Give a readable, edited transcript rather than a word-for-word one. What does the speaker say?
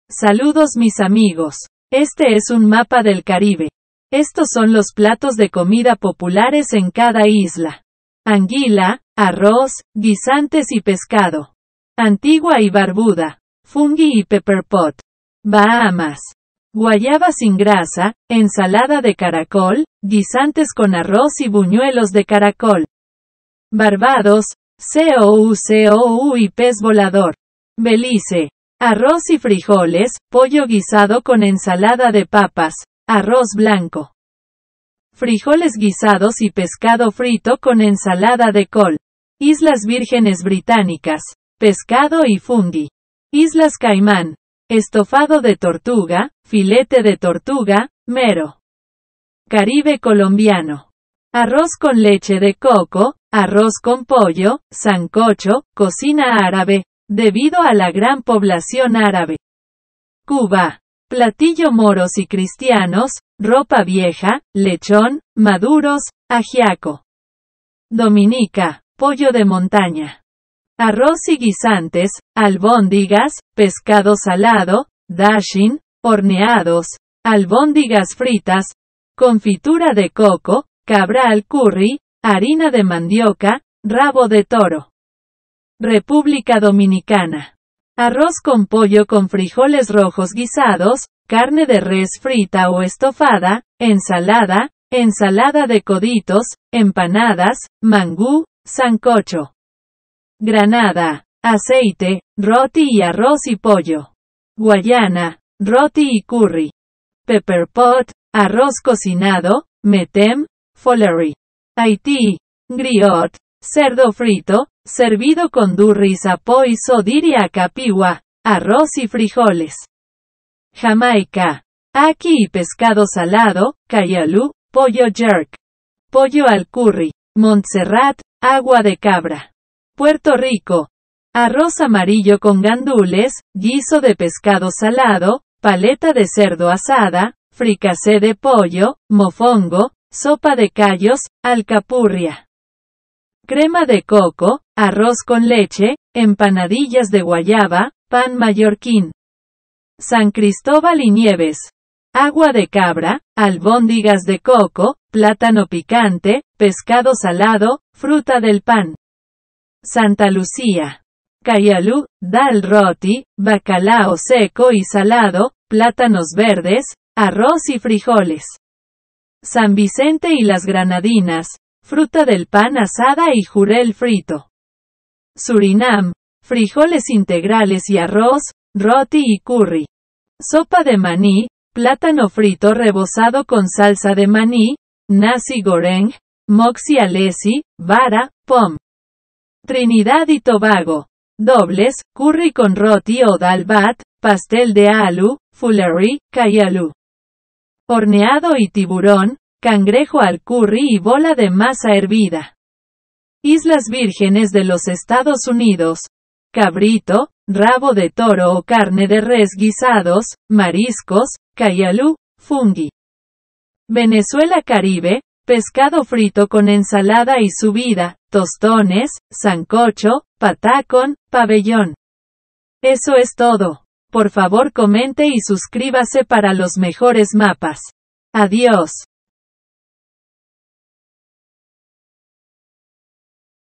Saludos mis amigos. Este es un mapa del Caribe. Estos son los platos de comida populares en cada isla. Anguila, arroz, guisantes y pescado. Antigua y Barbuda. Fungi y pepper pot. Bahamas. Guayaba sin grasa, ensalada de caracol, guisantes con arroz y buñuelos de caracol. Barbados, cou y pez volador. Belice. Arroz y frijoles, pollo guisado con ensalada de papas, arroz blanco. Frijoles guisados y pescado frito con ensalada de col. Islas Vírgenes Británicas. Pescado y fungi. Islas Caimán. Estofado de tortuga, filete de tortuga, mero. Caribe colombiano. Arroz con leche de coco, arroz con pollo, sancocho, cocina árabe, debido a la gran población árabe. Cuba. Platillo moros y cristianos, ropa vieja, lechón, maduros, ajiaco. Dominica. Pollo de montaña. Arroz y guisantes, albóndigas, pescado salado, dashing, horneados, albóndigas fritas, confitura de coco, cabra al curry, harina de mandioca, rabo de toro. República Dominicana. Arroz con pollo con frijoles rojos guisados, carne de res frita o estofada, ensalada, ensalada de coditos, empanadas, mangú, sancocho. Granada. Aceite, roti y arroz y pollo. Guayana. Roti y curry. Pepper pot, arroz cocinado, metem, folery. Haití. Griot. Cerdo frito, servido con durri sapoy sodiri acapiwa, arroz y frijoles. Jamaica. Aki y pescado salado, cayalú, pollo jerk. Pollo al curry. Montserrat, agua de cabra. Puerto Rico. Arroz amarillo con gandules, guiso de pescado salado, paleta de cerdo asada, fricasé de pollo, mofongo, sopa de callos, alcapurria. Crema de coco, arroz con leche, empanadillas de guayaba, pan mallorquín. San Cristóbal y Nieves. Agua de cabra, albóndigas de coco, plátano picante, pescado salado, fruta del pan. Santa Lucía. Cayalú, dal roti, bacalao seco y salado, plátanos verdes, arroz y frijoles. San Vicente y las Granadinas. Fruta del pan asada y jurel frito. Surinam. Frijoles integrales y arroz, roti y curry. Sopa de maní, plátano frito rebozado con salsa de maní, nasi goreng, moxi alesi, vara, pom. Trinidad y Tobago. Dobles, curry con roti o dal bat, pastel de alu, fulleri, cayalú. Horneado y tiburón, cangrejo al curry y bola de masa hervida. Islas Vírgenes de los Estados Unidos. Cabrito, rabo de toro o carne de res guisados, mariscos, cayalú, fungi. Venezuela Caribe, pescado frito con ensalada y subida, tostones, sancocho, patacón, pabellón. Eso es todo. Por favor comente y suscríbase para los mejores mapas. Adiós.